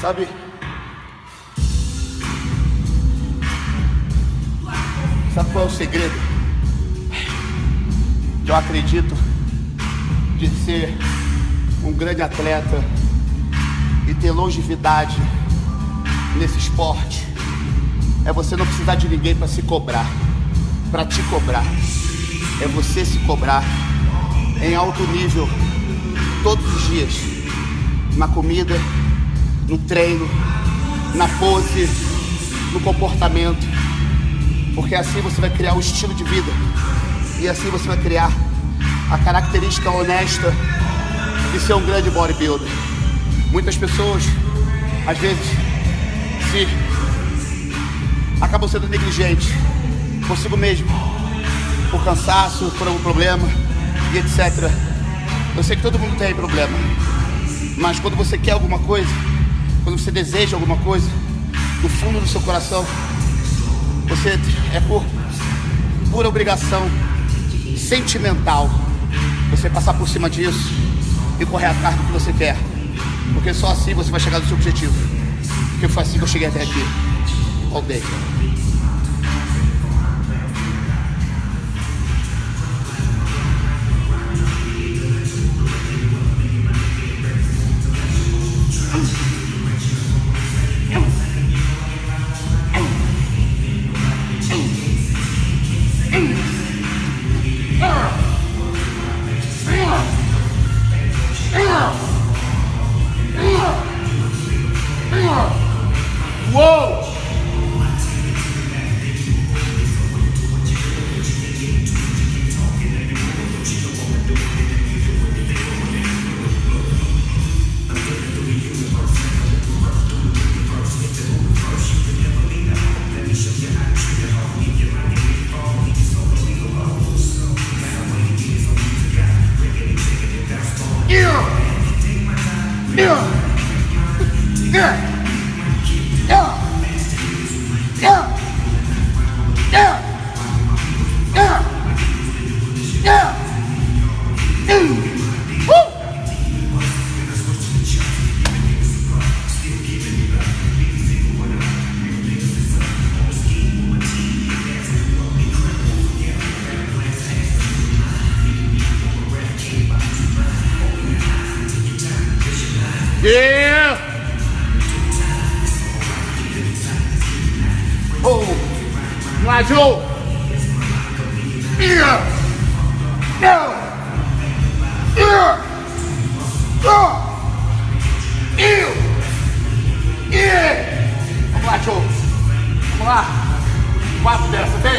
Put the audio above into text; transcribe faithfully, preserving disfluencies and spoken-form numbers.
Sabe? Sabe qual é o segredo? Que eu acredito de ser um grande atleta e ter longevidade nesse esporte. É você não precisar de ninguém para se cobrar, para te cobrar. É você se cobrar em alto nível todos os dias, na comida, no treino, na pose, no comportamento, porque assim você vai criar um estilo de vida e assim você vai criar a característica honesta de ser um grande bodybuilder. Muitas pessoas, às vezes, se acabam sendo negligentes consigo mesmo, por cansaço, por algum problema e etcétera. Eu sei que todo mundo tem problema, mas quando você quer alguma coisa, quando você deseja alguma coisa, no fundo do seu coração, você é por pura obrigação sentimental você passar por cima disso e correr atrás do que você quer, porque só assim você vai chegar no seu objetivo. Porque foi assim que eu cheguei até aqui. All day. Whoa! Yeah! Yeah! Yeah! Yeah! Yeah! Yeah! Yeah! Yeah! Mm. Woo! Yeah! Oh, Nigel! Yeah! Yeah! Yeah! Yeah! Yeah! Yeah! Vamos lá, Joe! Vamos lá! Quatro dessa, vem!